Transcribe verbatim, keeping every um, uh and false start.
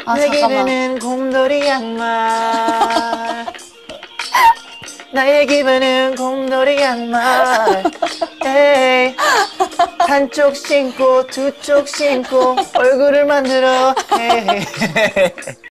아, 내 잠깐만. 기분은 곰돌이 양말. 나의 기분은 곰돌이 양말. 에이. 한쪽 신고 두 쪽 신고 얼굴을 만들어. 에이.